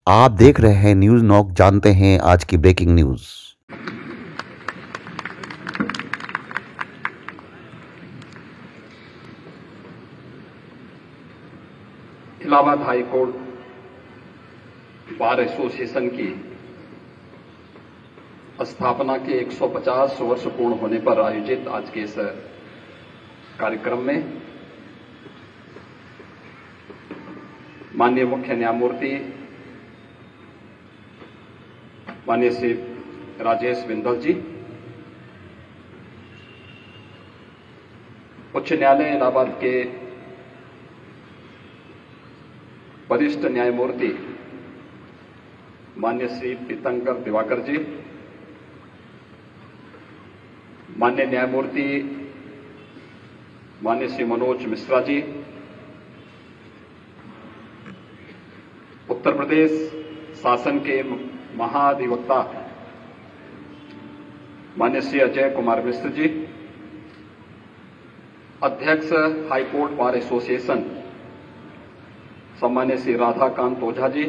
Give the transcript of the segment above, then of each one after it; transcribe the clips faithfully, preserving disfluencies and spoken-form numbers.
आप देख रहे हैं न्यूज नॉक। जानते हैं आज की breaking news. Allahabad high court bar association की स्थापना के एक सौ पचास वर्ष पूर्ण होने पर आयोजित आज के इस कार्यक्रम में माननीय मुख्य न्यायमूर्ति माननीय श्री राजेश बिंदल जी, उच्च न्यायालय इलाहाबाद के वरिष्ठ न्यायमूर्ति माननीय श्री पीतंकर दिवाकर जी, माननीय न्यायमूर्ति माननीय श्री मनोज मिश्रा जी, उत्तर प्रदेश शासन के महाधिवक्ता माननीय श्री अजय कुमार मिश्र जी, अध्यक्ष हाईकोर्ट बार एसोसिएशन सम्मान्य श्री राधाकांत ओझा जी,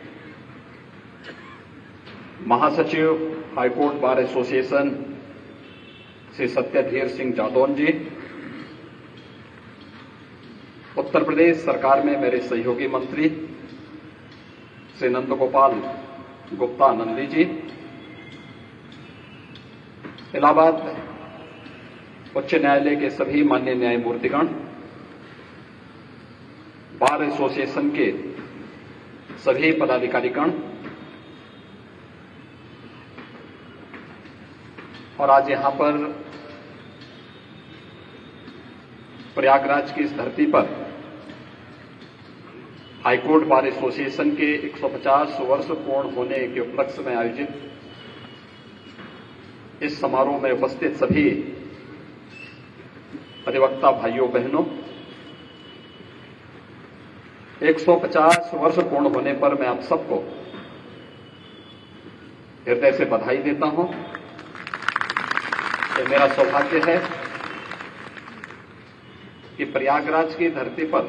महासचिव high court bar association Shri Satyadheer Singh Jadaun ji, Uttar Pradesh सरकार में मेरे सहयोगी मंत्री श्री नंदगोपाल गुप्ता नंदी जी, इलाहाबाद उच्च न्यायालय के सभी माननीय न्यायमूर्तिगण, बार एसोसिएशन के सभी पदाधिकारीगण और आज यहां पर प्रयागराज की इस धरती पर हाईकोर्ट बार एसोसिएशन के एक सौ पचास वर्ष पूर्ण होने के उपलक्ष्य में आयोजित इस समारोह में उपस्थित सभी अधिवक्ता भाइयों बहनों, एक सौ पचास वर्ष पूर्ण होने पर मैं आप सबको हृदय से बधाई देता हूं। ये मेरा सौभाग्य है कि प्रयागराज की धरती पर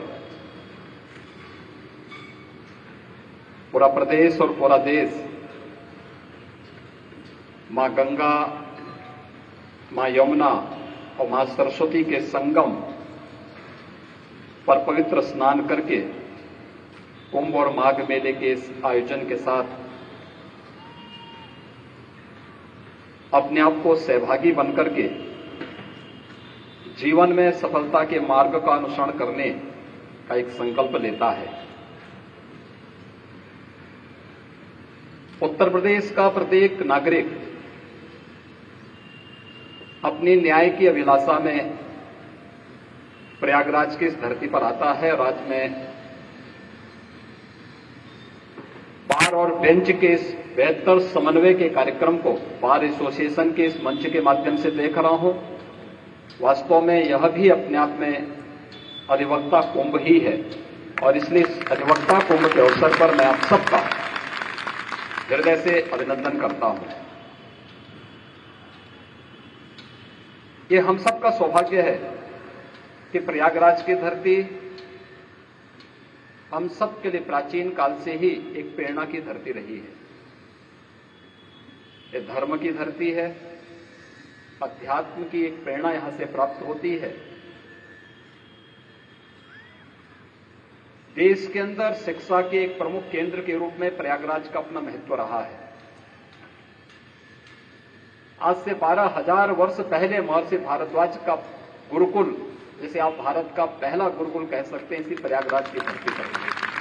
पूरा प्रदेश और पूरा देश मां गंगा, मां यमुना और मां सरस्वती के संगम पर पवित्र स्नान करके कुंभ और माघ मेले के इस आयोजन के साथ अपने आप को सहभागी बनकर के जीवन में सफलता के मार्ग का अनुसरण करने का एक संकल्प लेता है। उत्तर प्रदेश का प्रत्येक नागरिक अपनी न्याय की अभिलाषा में प्रयागराज की इस धरती पर आता है और आज मैं बार और बेंच के इस बेहतर समन्वय के कार्यक्रम को बार एसोसिएशन के इस मंच के माध्यम से देख रहा हूं। वास्तव में यह भी अपने आप में अधिवक्ता कुंभ ही है और इसलिए इस अधिवक्ता कुंभ के अवसर पर मैं आप सबका हृदय से अभिनंदन करता हूं। ये हम सबका सौभाग्य है कि प्रयागराज की धरती हम सब के लिए प्राचीन काल से ही एक प्रेरणा की धरती रही है। ये धर्म की धरती है, अध्यात्म की एक प्रेरणा यहां से प्राप्त होती है। देश के अंदर शिक्षा के एक प्रमुख केंद्र के रूप में प्रयागराज का अपना महत्व रहा है। आज से बारह हजार वर्ष पहले महर्षि भारद्वाज का गुरुकुल, जिसे आप भारत का पहला गुरुकुल कह सकते हैं, इसी प्रयागराज की धरती पर।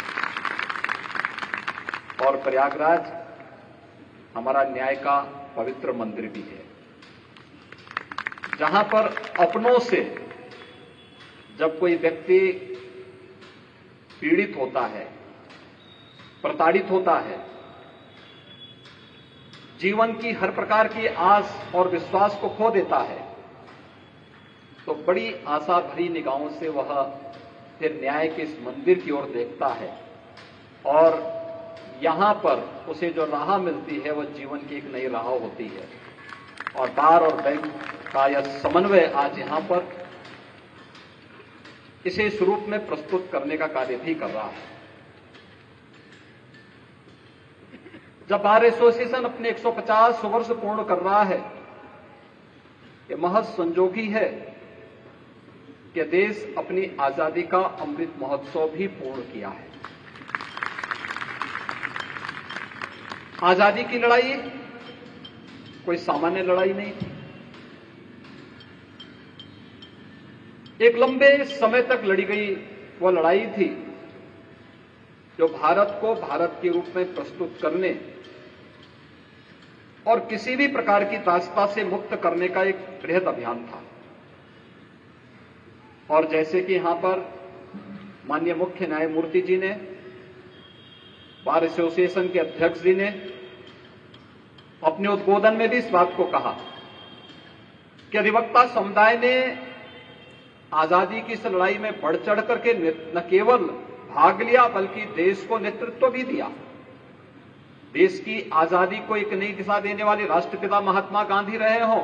और प्रयागराज हमारा न्याय का पवित्र मंदिर भी है, जहां पर अपनों से जब कोई व्यक्ति पीड़ित होता है, प्रताड़ित होता है, जीवन की हर प्रकार की आस और विश्वास को खो देता है, तो बड़ी आशा भरी निगाहों से वह फिर न्याय के इस मंदिर की ओर देखता है और यहां पर उसे जो राह मिलती है वह जीवन की एक नई राह होती है। और बार और बैंक का यह समन्वय आज यहां पर इसे इस रूप में प्रस्तुत करने का कार्य भी कर रहा है। जब बार एसोसिएशन अपने एक सौ पचास वर्ष पूर्ण कर रहा है, ये महज संजोगी है कि देश अपनी आजादी का अमृत महोत्सव भी पूर्ण किया है। आजादी की लड़ाई कोई सामान्य लड़ाई नहीं थी। एक लंबे समय तक लड़ी गई वो लड़ाई थी जो भारत को भारत के रूप में प्रस्तुत करने और किसी भी प्रकार की दासता से मुक्त करने का एक बृहद अभियान था। और जैसे कि यहां पर माननीय मुख्य न्यायमूर्ति जी ने, बार एसोसिएशन के अध्यक्ष जी ने अपने उद्बोधन में भी इस बात को कहा कि अधिवक्ता समुदाय ने आजादी की इस लड़ाई में बढ़ चढ़ करके न केवल भाग लिया बल्कि देश को नेतृत्व भी दिया। देश की आजादी को एक नई दिशा देने वाले राष्ट्रपिता महात्मा गांधी रहे हों,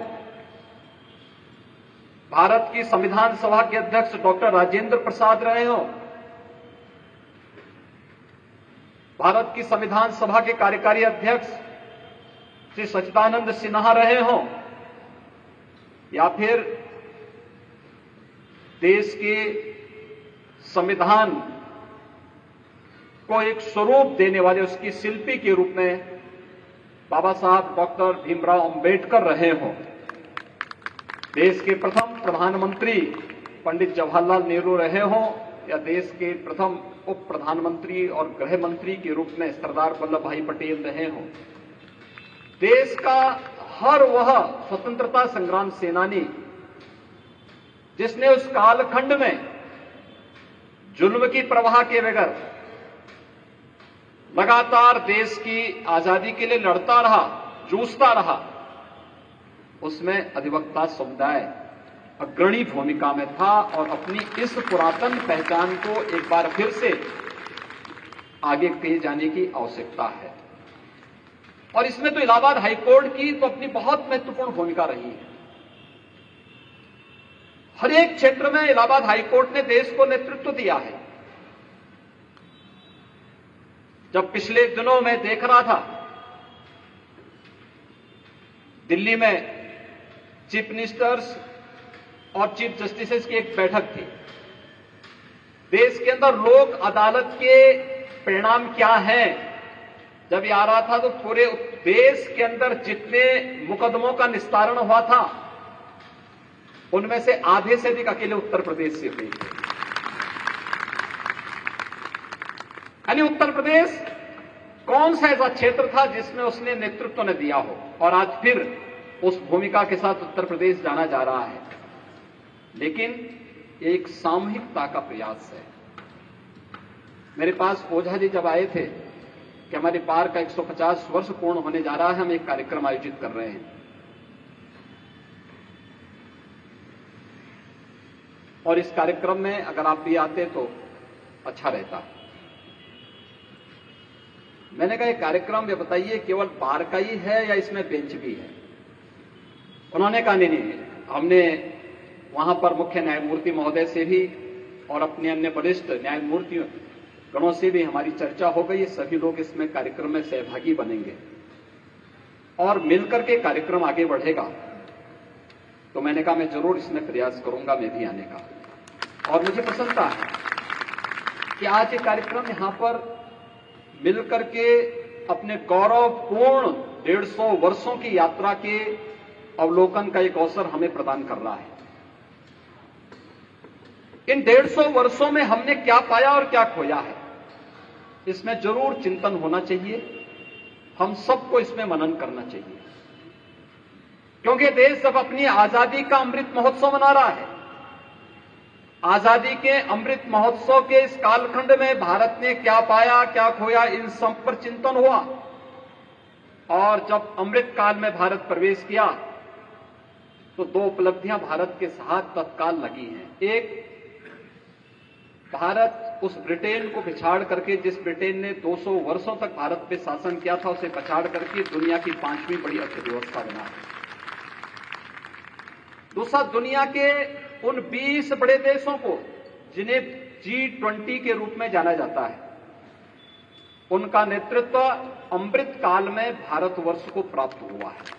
भारत की संविधान सभा के अध्यक्ष डॉक्टर राजेंद्र प्रसाद रहे हों, भारत की संविधान सभा के कार्यकारी अध्यक्ष श्री सच्चिदानंद सिन्हा रहे हों, या फिर देश के संविधान को एक स्वरूप देने वाले उसकी शिल्पी के रूप में बाबा साहब डॉक्टर भीमराव अंबेडकर रहे हों, देश के प्रथम प्रधानमंत्री पंडित जवाहरलाल नेहरू रहे हों, या देश के प्रथम उप प्रधानमंत्री और गृह मंत्री के रूप में सरदार वल्लभ भाई पटेल रहे हों, देश का हर वह स्वतंत्रता संग्राम सेनानी जिसने उस कालखंड में जुल्म की परवाह के बगैर लगातार देश की आजादी के लिए लड़ता रहा, जूझता रहा, उसमें अधिवक्ता समुदाय अग्रणी भूमिका में था और अपनी इस पुरातन पहचान को एक बार फिर से आगे ले जाने की आवश्यकता है। और इसमें तो इलाहाबाद हाईकोर्ट की तो अपनी बहुत महत्वपूर्ण भूमिका रही है। हर एक क्षेत्र में इलाहाबाद हाईकोर्ट ने देश को नेतृत्व दिया है। जब पिछले दिनों में देख रहा था, दिल्ली में चीफ मिनिस्टर्स और चीफ जस्टिसेस की एक बैठक थी। देश के अंदर लोक अदालत के परिणाम क्या हैं, जब ये आ रहा था तो पूरे देश के अंदर जितने मुकदमों का निस्तारण हुआ था उनमें से आधे से अधिक अकेले उत्तर प्रदेश से हुई। यानी उत्तर प्रदेश कौन सा ऐसा क्षेत्र था जिसमें उसने नेतृत्व न दिया हो, और आज फिर उस भूमिका के साथ उत्तर प्रदेश जाना जा रहा है। लेकिन एक सामूहिकता का प्रयास है। मेरे पास ओझा जी जब आए थे कि हमारे बार का एक सौ पचास वर्ष पूर्ण होने जा रहा है, हम एक कार्यक्रम आयोजित कर रहे हैं, और इस कार्यक्रम में अगर आप भी आते तो अच्छा रहता। मैंने कहा, यह कार्यक्रम ये बताइए केवल बार का ही है या इसमें बेंच भी है? उन्होंने कहा, नहीं नहीं, हमने वहां पर मुख्य न्यायमूर्ति महोदय से भी और अपने अन्य वरिष्ठ न्यायमूर्तियों गणों से भी हमारी चर्चा हो गई। सभी लोग इसमें कार्यक्रम में सहभागी बनेंगे और मिलकर के कार्यक्रम आगे बढ़ेगा। तो मैंने कहा, मैं जरूर इसमें प्रयास करूंगा मैं भी आने का। और मुझे प्रसन्नता है कि आज ये कार्यक्रम यहां पर मिलकर के अपने गौरवपूर्ण डेढ़ सौ वर्षों की यात्रा के अवलोकन का एक अवसर हमें प्रदान कर रहा है। इन डेढ़ सौ वर्षों में हमने क्या पाया और क्या खोया है, इसमें जरूर चिंतन होना चाहिए। हम सबको इसमें मनन करना चाहिए, क्योंकि देश जब अपनी आजादी का अमृत महोत्सव मना रहा है, आजादी के अमृत महोत्सव के इस कालखंड में भारत ने क्या पाया क्या खोया, इन सब पर चिंतन हुआ। और जब अमृत काल में भारत प्रवेश किया तो दो उपलब्धियां भारत के साथ तत्काल लगी हैं। एक, भारत उस ब्रिटेन को पिछाड़ करके, जिस ब्रिटेन ने दो सौ वर्षों तक भारत पे शासन किया था, उसे पछाड़ करके दुनिया की पांचवी बड़ी अर्थव्यवस्था बना है। दूसरा, दुनिया के उन बीस बड़े देशों को जिन्हें जी ट्वेंटी के रूप में जाना जाता है, उनका नेतृत्व अमृत काल में भारतवर्ष को प्राप्त हुआ है।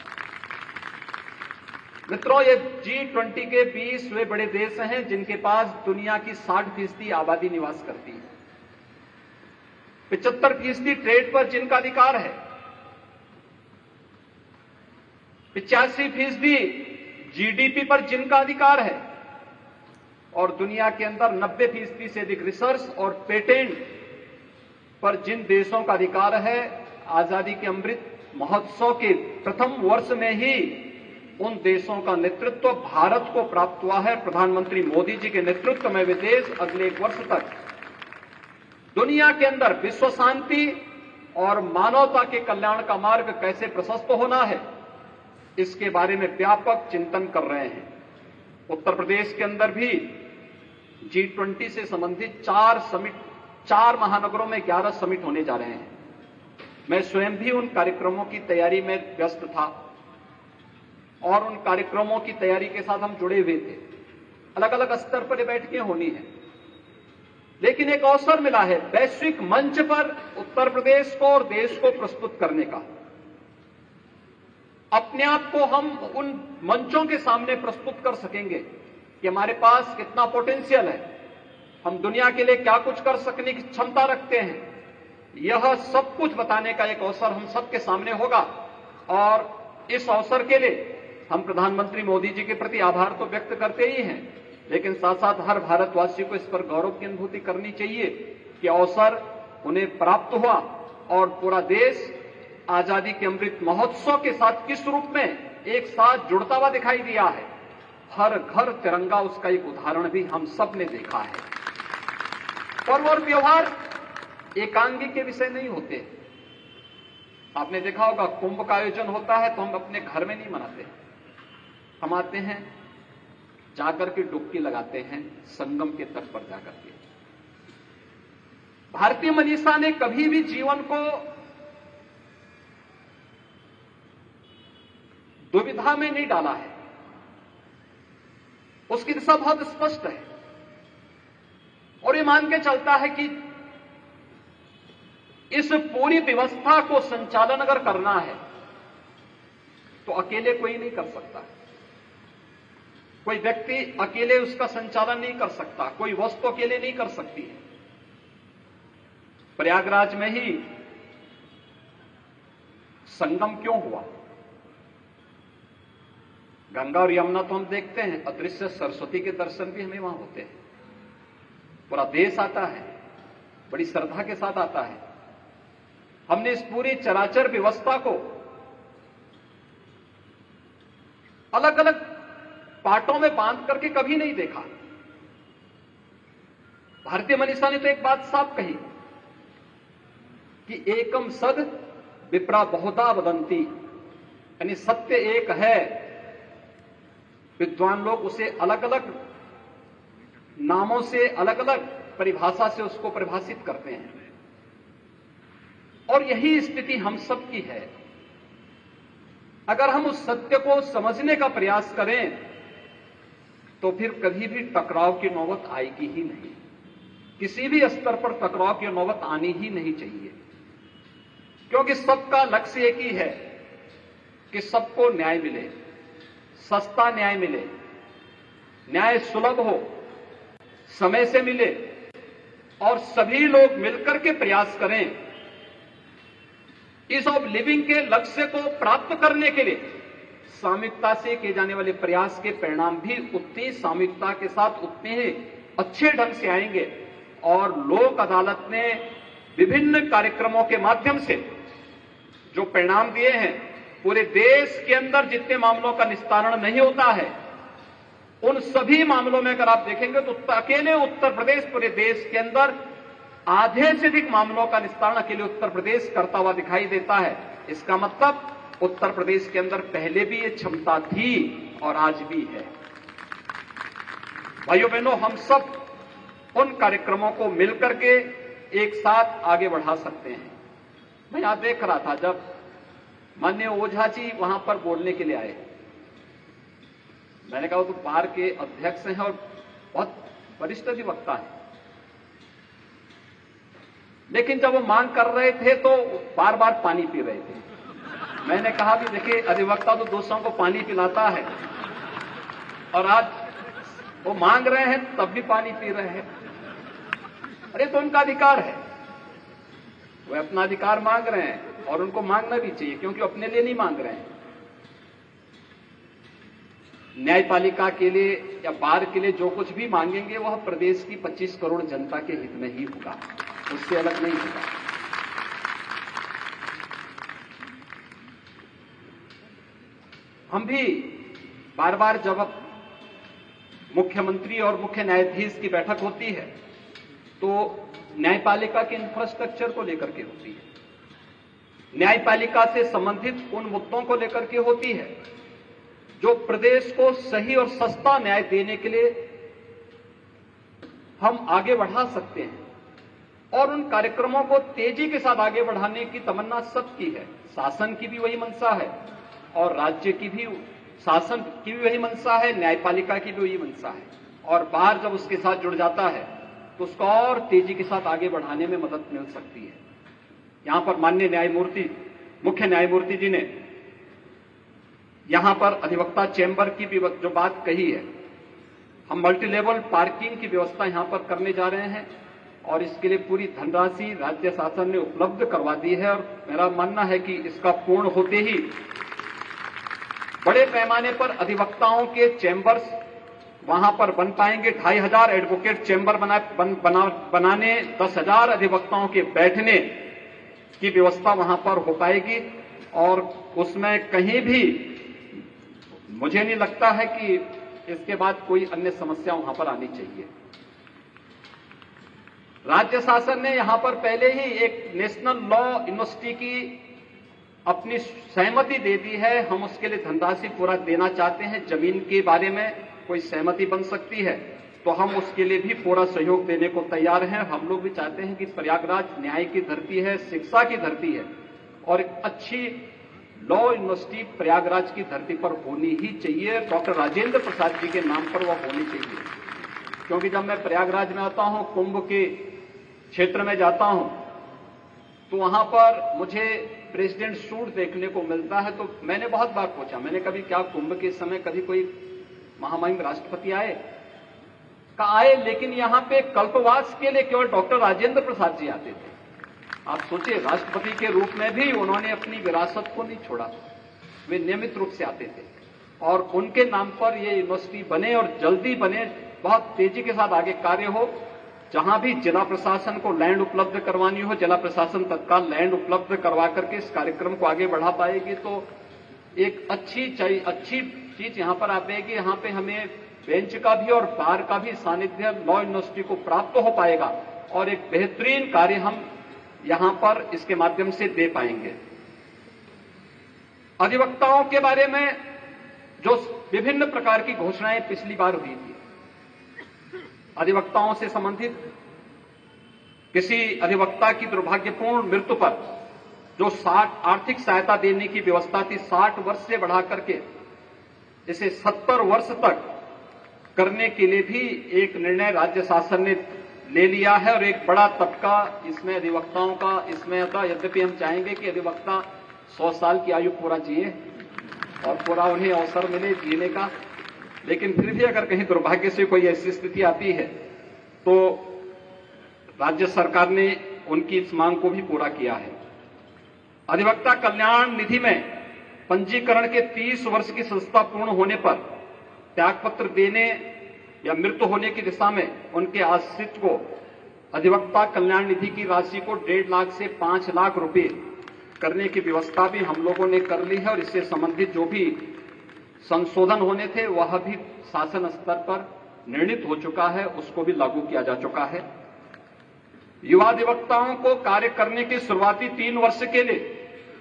मित्रों, ये जी ट्वेंटी के बीस वे बड़े देश हैं जिनके पास दुनिया की साठ फीसदी आबादी निवास करती है, पिचहत्तर फीसदी ट्रेड पर जिनका अधिकार है, पिचासी फीसदी जीडीपी पर जिनका अधिकार है, और दुनिया के अंदर नब्बे फीसदी से अधिक रिसर्च और पेटेंट पर जिन देशों का अधिकार है, आजादी के अमृत महोत्सव के प्रथम वर्ष में ही उन देशों का नेतृत्व भारत को प्राप्त हुआ है। प्रधानमंत्री मोदी जी के नेतृत्व में वे देश अगले एक वर्ष तक दुनिया के अंदर विश्व शांति और मानवता के कल्याण का मार्ग कैसे प्रशस्त होना है, इसके बारे में व्यापक चिंतन कर रहे हैं। उत्तर प्रदेश के अंदर भी जी ट्वेंटी से संबंधित चार समिट, चार महानगरों में ग्यारह समिट होने जा रहे हैं। मैं स्वयं भी उन कार्यक्रमों की तैयारी में व्यस्त था और उन कार्यक्रमों की तैयारी के साथ हम जुड़े हुए थे। अलग अलग स्तर पर ये बैठकें होनी है, लेकिन एक अवसर मिला है वैश्विक मंच पर उत्तर प्रदेश को और देश को प्रस्तुत करने का। अपने आप को हम उन मंचों के सामने प्रस्तुत कर सकेंगे कि हमारे पास कितना पोटेंशियल है, हम दुनिया के लिए क्या कुछ कर सकने की क्षमता रखते हैं। यह सब कुछ बताने का एक अवसर हम सबके सामने होगा और इस अवसर के लिए हम प्रधानमंत्री मोदी जी के प्रति आभार तो व्यक्त करते ही हैं, लेकिन साथ साथ हर भारतवासी को इस पर गौरव की अनुभूति करनी चाहिए कि अवसर उन्हें प्राप्त हुआ और पूरा देश आजादी के अमृत महोत्सव के साथ किस रूप में एक साथ जुड़ता हुआ दिखाई दिया है। हर घर तिरंगा, उसका एक उदाहरण भी हम सब ने देखा है। पर्व और त्योहार एकांगी के विषय नहीं होते। आपने देखा होगा कुंभ का आयोजन होता है तो हम अपने घर में नहीं मनाते, हम आते हैं जाकर के डुबकी लगाते हैं संगम के तट पर जाकर के। भारतीय मनीषा ने कभी भी जीवन को दुविधा में नहीं डाला है, उसकी दिशा बहुत स्पष्ट है और ये मान के चलता है कि इस पूरी व्यवस्था को संचालन अगर करना है तो अकेले कोई नहीं कर सकता। कोई व्यक्ति अकेले उसका संचालन नहीं कर सकता, कोई वस्तु अकेले नहीं कर सकती है। प्रयागराज में ही संगम क्यों हुआ? गंगा और यमुना तो हम देखते हैं, अदृश्य सरस्वती के दर्शन भी हमें वहां होते हैं। पूरा देश आता है, बड़ी श्रद्धा के साथ आता है। हमने इस पूरी चराचर व्यवस्था को अलग अलग पार्टों में बांध करके कभी नहीं देखा। भारतीय मनीषा ने तो एक बात साफ कही कि एकम सद विप्रा बहुधा वदंती, यानी सत्य एक है, विद्वान लोग उसे अलग अलग नामों से, अलग अलग परिभाषा से उसको परिभाषित करते हैं और यही स्थिति हम सब की है। अगर हम उस सत्य को समझने का प्रयास करें तो फिर कभी भी टकराव की नौबत आएगी ही नहीं। किसी भी स्तर पर टकराव की नौबत आनी ही नहीं चाहिए, क्योंकि सबका लक्ष्य एक ही है कि सबको न्याय मिले, सस्ता न्याय मिले, न्याय सुलभ हो, समय से मिले और सभी लोग मिलकर के प्रयास करें। ईज ऑफ लिविंग के लक्ष्य को प्राप्त करने के लिए सामूहिकता से किए जाने वाले प्रयास के परिणाम भी उतनी सामूहिकता के साथ उतने ही अच्छे ढंग से आएंगे और लोक अदालत ने विभिन्न कार्यक्रमों के माध्यम से जो परिणाम दिए हैं, पूरे देश के अंदर जितने मामलों का निस्तारण नहीं होता है उन सभी मामलों में अगर आप देखेंगे तो अकेले उत्तर प्रदेश पूरे देश के अंदर आधे से अधिक मामलों का निस्तारण अकेले उत्तर प्रदेश करता हुआ दिखाई देता है। इसका मतलब उत्तर प्रदेश के अंदर पहले भी ये क्षमता थी और आज भी है। भाइयों बहनों, हम सब उन कार्यक्रमों को मिलकर के एक साथ आगे बढ़ा सकते हैं। मैं यहां देख रहा था जब माननीय ओझा जी वहां पर बोलने के लिए आए, मैंने कहा तो बार के अध्यक्ष हैं और बहुत वरिष्ठ अधिवक्ता है। लेकिन जब वो मांग कर रहे थे तो बार बार पानी पी रहे थे। मैंने कहा भी देखिए, अधिवक्ता तो दूसरों को पानी पिलाता है और आज वो मांग रहे हैं तब भी पानी पी रहे हैं। अरे तो उनका अधिकार है, वो अपना अधिकार मांग रहे हैं और उनको मांगना भी चाहिए, क्योंकि अपने लिए नहीं मांग रहे हैं। न्यायपालिका के लिए या बार के लिए जो कुछ भी मांगेंगे वह प्रदेश की पच्चीस करोड़ जनता के हित में ही होगा, उससे अलग नहीं होगा। हम भी बार बार जब मुख्यमंत्री और मुख्य न्यायाधीश की बैठक होती है तो न्यायपालिका के इंफ्रास्ट्रक्चर को लेकर के होती है, न्यायपालिका से संबंधित उन मुद्दों को लेकर के होती है जो प्रदेश को सही और सस्ता न्याय देने के लिए हम आगे बढ़ा सकते हैं, और उन कार्यक्रमों को तेजी के साथ आगे बढ़ाने की तमन्ना सबकी है। शासन की भी वही मंशा है और राज्य की भी, शासन की भी वही मंशा है, न्यायपालिका की भी वही मंशा है, और बाहर जब उसके साथ जुड़ जाता है तो उसको और तेजी के साथ आगे बढ़ाने में मदद मिल सकती है। यहां पर माननीय न्यायमूर्ति, मुख्य न्यायमूर्ति जी ने यहां पर अधिवक्ता चैंबर की भी जो बात कही है, हम मल्टी लेवल पार्किंग की व्यवस्था यहां पर करने जा रहे हैं और इसके लिए पूरी धनराशि राज्य शासन ने उपलब्ध करवा दी है, और मेरा मानना है कि इसका पूर्ण होते ही बड़े पैमाने पर अधिवक्ताओं के चैंबर्स वहां पर बन पाएंगे। ढाई हजार एडवोकेट चैंबर बना, बन, बना, बनाने दस हजार अधिवक्ताओं के बैठने की व्यवस्था वहां पर हो पाएगी, और उसमें कहीं भी मुझे नहीं लगता है कि इसके बाद कोई अन्य समस्या वहां पर आनी चाहिए। राज्य शासन ने यहां पर पहले ही एक नेशनल लॉ यूनिवर्सिटी की अपनी सहमति दे दी है, हम उसके लिए धनराशि पूरा देना चाहते हैं। जमीन के बारे में कोई सहमति बन सकती है तो हम उसके लिए भी पूरा सहयोग देने को तैयार हैं। हम लोग भी चाहते हैं कि प्रयागराज न्याय की धरती है, शिक्षा की धरती है, और एक अच्छी लॉ यूनिवर्सिटी प्रयागराज की धरती पर होनी ही चाहिए। डॉक्टर राजेंद्र प्रसाद जी के नाम पर वह होनी चाहिए, क्योंकि जब मैं प्रयागराज में आता हूं, कुंभ के क्षेत्र में जाता हूं, तो वहां पर मुझे प्रेसिडेंट सूट देखने को मिलता है। तो मैंने बहुत बार पूछा, मैंने कभी क्या कुंभ के समय कभी कोई महामहिम राष्ट्रपति आए? का आए, लेकिन यहां पे कल्पवास के लिए केवल डॉक्टर राजेंद्र प्रसाद जी आते थे। आप सोचिए, राष्ट्रपति के रूप में भी उन्होंने अपनी विरासत को नहीं छोड़ा, वे नियमित रूप से आते थे, और उनके नाम पर ये यूनिवर्सिटी बने और जल्दी बने, बहुत तेजी के साथ आगे कार्य हो। जहां भी जिला प्रशासन को लैंड उपलब्ध करवानी हो, जिला प्रशासन तत्काल लैंड उपलब्ध करवा करके इस कार्यक्रम को आगे बढ़ा पाएगी, तो एक अच्छी अच्छी चीज यहां पर आ पाएगी। यहां पे हमें बेंच का भी और बार का भी सानिध्य लॉ यूनिवर्सिटी को प्राप्त हो पाएगा, और एक बेहतरीन कार्य हम यहां पर इसके माध्यम से दे पाएंगे। अधिवक्ताओं के बारे में जो विभिन्न प्रकार की घोषणाएं पिछली बार हुई थी, अधिवक्ताओं से संबंधित किसी अधिवक्ता की दुर्भाग्यपूर्ण मृत्यु पर जो साठ आर्थिक सहायता देने की व्यवस्था थी, साठ वर्ष से बढ़ा करके इसे सत्तर वर्ष तक करने के लिए भी एक निर्णय राज्य शासन ने ले लिया है, और एक बड़ा तबका इसमें अधिवक्ताओं का इसमें था। यद्यपि हम चाहेंगे कि अधिवक्ता सौ साल की आयु पूरा जिए और पूरा उन्हें अवसर मिले जीने का, लेकिन फिर भी अगर कहीं दुर्भाग्य से कोई ऐसी स्थिति आती है तो राज्य सरकार ने उनकी इस मांग को भी पूरा किया है। अधिवक्ता कल्याण निधि में पंजीकरण के तीस वर्ष की संस्था पूर्ण होने पर त्यागपत्र देने या मृत्यु होने की दिशा में उनके आश्रित को अधिवक्ता कल्याण निधि की राशि को डेढ़ लाख से पांच लाख रुपए करने की व्यवस्था भी हम लोगों ने कर ली है, और इससे संबंधित जो भी संशोधन होने थे वह भी शासन स्तर पर निर्णित हो चुका है, उसको भी लागू किया जा चुका है। युवा अधिवक्ताओं को कार्य करने के शुरुआती तीन वर्ष के लिए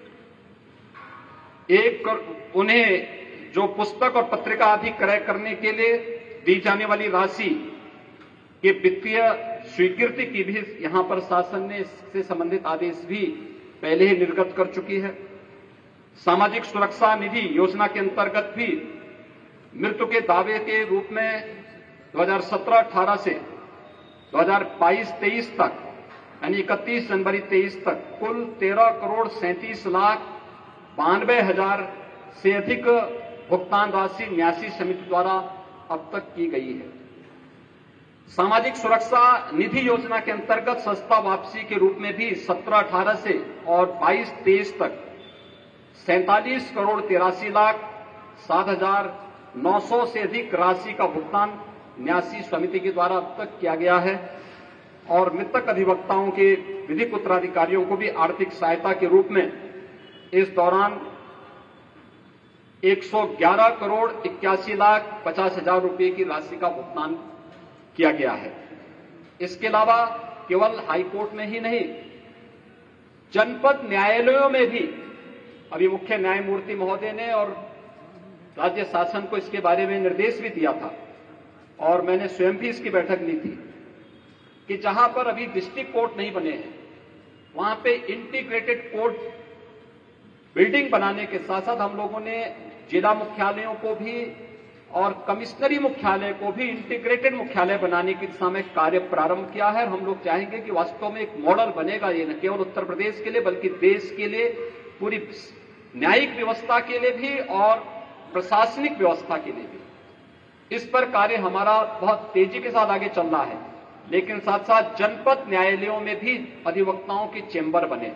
एक उन्हें जो पुस्तक और पत्रिका आदि क्रय करने के लिए दी जाने वाली राशि के वित्तीय स्वीकृति की भी यहां पर शासन ने इससे संबंधित आदेश भी पहले ही निर्गत कर चुकी है। सामाजिक सुरक्षा निधि योजना के अंतर्गत भी मृत्यु के दावे के रूप में दो हज़ार सत्रह अठारह से दो हज़ार बाईस तेईस तक यानी इकतीस जनवरी तेईस तक कुल तेरह करोड़ सैंतीस लाख बानवे हजार से अधिक भुगतान राशि न्यासी समिति द्वारा अब तक की गई है। सामाजिक सुरक्षा निधि योजना के अंतर्गत सस्ता वापसी के रूप में भी सत्रह अठारह से और बाईस तेईस तक सैंतालीस करोड़ तिरासी लाख सात हजार नौ सौ से अधिक राशि का भुगतान न्यासी समिति के द्वारा अब तक किया गया है और मृतक अधिवक्ताओं के विधिक उत्तराधिकारियों को भी आर्थिक सहायता के रूप में इस दौरान एक सौ ग्यारह करोड़ इक्यासी लाख पचास हजार रुपये की राशि का भुगतान किया गया है। इसके अलावा केवल हाईकोर्ट में ही नहीं, जनपद न्यायालयों में भी अभी मुख्य न्यायमूर्ति महोदय ने और राज्य शासन को इसके बारे में निर्देश भी दिया था और मैंने स्वयं भी इसकी बैठक ली थी कि जहां पर अभी डिस्ट्रिक्ट कोर्ट नहीं बने हैं वहां पे इंटीग्रेटेड कोर्ट बिल्डिंग बनाने के साथ साथ हम लोगों ने जिला मुख्यालयों को भी और कमिश्नरी मुख्यालय को भी इंटीग्रेटेड मुख्यालय बनाने की दिशा में कार्य प्रारंभ किया है। हम लोग चाहेंगे कि वास्तव में एक मॉडल बनेगा, ये न केवल उत्तर प्रदेश के लिए बल्कि देश के लिए, पूरी न्यायिक व्यवस्था के लिए भी और प्रशासनिक व्यवस्था के लिए भी। इस पर कार्य हमारा बहुत तेजी के साथ आगे चल रहा है, लेकिन साथ साथ जनपद न्यायालयों में भी अधिवक्ताओं के चेंबर बने।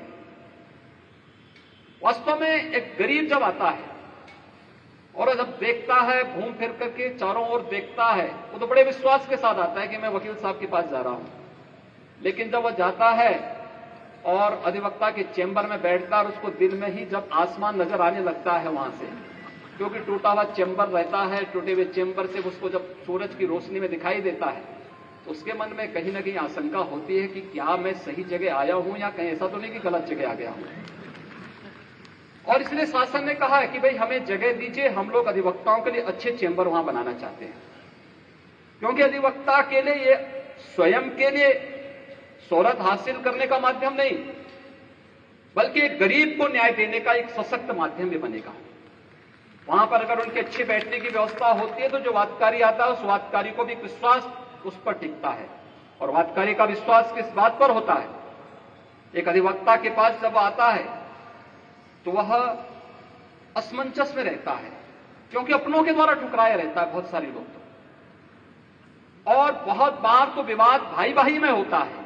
वास्तव में एक गरीब जब आता है और जब देखता है, घूम फिर करके चारों ओर देखता है, वो तो बड़े विश्वास के साथ आता है कि मैं वकील साहब के पास जा रहा हूं। लेकिन जब वह जाता है और अधिवक्ता के चेंबर में बैठता है और उसको दिन में ही जब आसमान नजर आने लगता है वहां से, क्योंकि टूटा हुआ चेंबर रहता है, टूटे हुए चेंबर से उसको जब सूरज की रोशनी में दिखाई देता है, उसके मन में कहीं ना कहीं आशंका होती है कि क्या मैं सही जगह आया हूं या कहीं ऐसा तो नहीं कि गलत जगह आ गया हूं। और इसलिए शासन ने कहा है कि भाई हमें जगह दीजिए, हम लोग अधिवक्ताओं के लिए अच्छे चेंबर वहां बनाना चाहते हैं, क्योंकि अधिवक्ता के लिए ये स्वयं के लिए शोहरत हासिल करने का माध्यम नहीं, बल्कि एक गरीब को न्याय देने का एक सशक्त माध्यम भी बनेगा। वहां पर अगर उनके अच्छे बैठने की व्यवस्था होती है तो जो वादकारी आता है उस वादकारी को भी विश्वास उस पर टिकता है। और वादकारी का विश्वास किस बात पर होता है? एक अधिवक्ता के पास जब आता है तो वह असमंजस में रहता है, क्योंकि अपनों के द्वारा ठुकराया रहता है बहुत सारे लोग तो। और बहुत बार तो विवाद भाई भाई में होता है,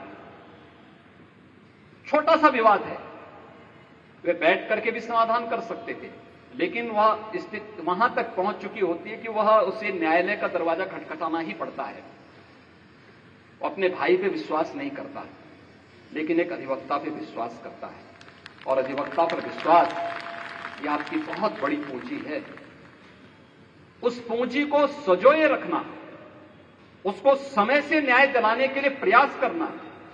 छोटा सा विवाद है, वे बैठ करके भी समाधान कर सकते थे, लेकिन वह स्थिति वहां तक पहुंच चुकी होती है कि वह उसे न्यायालय का दरवाजा खटखटाना ही पड़ता है। वो अपने भाई पे विश्वास नहीं करता, लेकिन एक अधिवक्ता पे विश्वास करता है। और अधिवक्ता पर विश्वास ये आपकी बहुत बड़ी पूंजी है। उस पूंजी को सजोए रखना, उसको समय से न्याय दिलाने के लिए प्रयास करना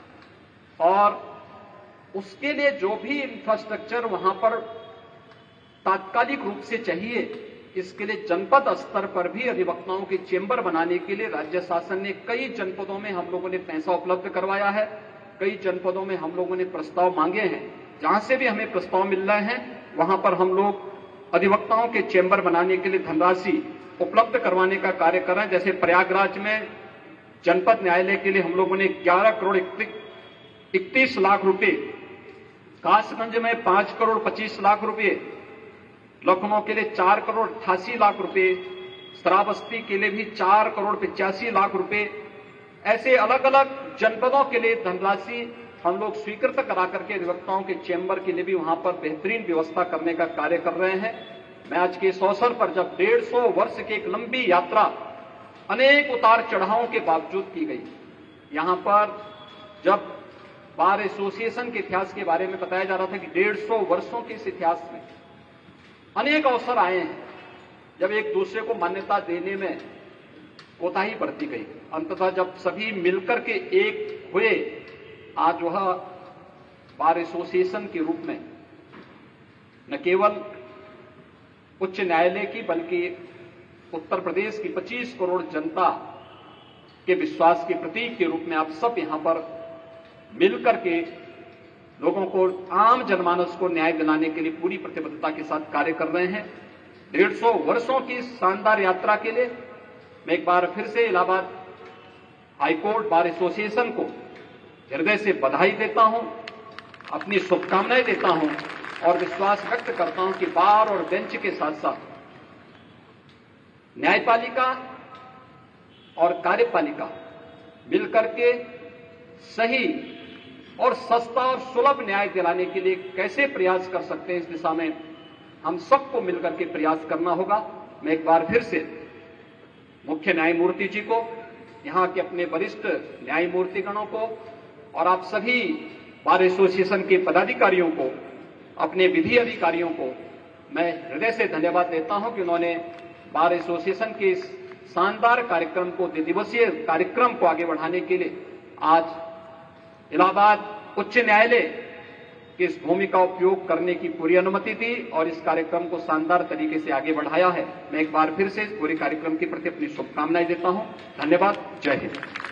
और उसके लिए जो भी इंफ्रास्ट्रक्चर वहां पर तात्कालिक रूप से चाहिए, इसके लिए जनपद स्तर पर भी अधिवक्ताओं के चेंबर बनाने के लिए राज्य शासन ने कई जनपदों में हम लोगों ने पैसा उपलब्ध करवाया है। कई जनपदों में हम लोगों ने प्रस्ताव मांगे हैं, जहां से भी हमें प्रस्ताव मिल रहे हैं वहां पर हम लोग अधिवक्ताओं के चेंबर बनाने के लिए धनराशि उपलब्ध करवाने का कार्य कर रहे हैं। जैसे प्रयागराज में जनपद न्यायालय के लिए हम लोगों ने ग्यारह करोड़ इकतीस लाख रुपए, कासगंज में पांच करोड़ पच्चीस लाख रुपए, लखनऊ के लिए चार करोड़ अट्ठासी लाख रुपए, श्रावस्ती के लिए भी चार करोड़ पिचासी लाख रुपए, ऐसे अलग अलग जनपदों के लिए धनराशि हम लोग स्वीकृत करा करके अधिवक्ताओं के चेंबर के लिए भी वहां पर बेहतरीन व्यवस्था करने का कार्य कर रहे हैं। मैं आज के इस अवसर पर जब डेढ़ सौ वर्ष की एक लंबी यात्रा अनेक उतार चढ़ावों के बावजूद की गई, यहां पर जब बार एसोसिएशन के इतिहास के बारे में बताया जा रहा था कि डेढ़ सौ वर्षों के इस इतिहास में अनेक अवसर आए हैं जब एक दूसरे को मान्यता देने में कोताही बरती गई, अंततः जब सभी मिलकर के एक हुए, आज वह बार एसोसिएशन के रूप में न केवल उच्च न्यायालय की बल्कि उत्तर प्रदेश की पच्चीस करोड़ जनता के विश्वास के प्रतीक के रूप में आप सब यहां पर मिलकर के लोगों को, आम जनमानस को न्याय दिलाने के लिए पूरी प्रतिबद्धता के साथ कार्य कर रहे हैं। डेढ़ सौ वर्षों की शानदार यात्रा के लिए मैं एक बार फिर से इलाहाबाद हाईकोर्ट बार एसोसिएशन को हृदय से बधाई देता हूं, अपनी शुभकामनाएं देता हूं और विश्वास व्यक्त करता हूं कि बार और बेंच के साथ साथ न्यायपालिका और कार्यपालिका मिलकर के सही और सस्ता और सुलभ न्याय दिलाने के लिए कैसे प्रयास कर सकते हैं, इस दिशा में हम सबको मिलकर के प्रयास करना होगा। मैं एक बार फिर से मुख्य न्यायमूर्ति जी को, यहां के अपने वरिष्ठ न्यायमूर्तिगणों को और आप सभी बार एसोसिएशन के पदाधिकारियों को, अपने विधि अधिकारियों को मैं हृदय से धन्यवाद देता हूं कि उन्होंने बार एसोसिएशन के इस शानदार कार्यक्रम को, दिवसीय कार्यक्रम को आगे बढ़ाने के लिए आज इलाहाबाद उच्च न्यायालय की इस भूमि का उपयोग करने की पूरी अनुमति दी और इस कार्यक्रम को शानदार तरीके से आगे बढ़ाया है। मैं एक बार फिर से इस पूरे कार्यक्रम के प्रति अपनी शुभकामनाएं देता हूं। धन्यवाद। जय हिंद।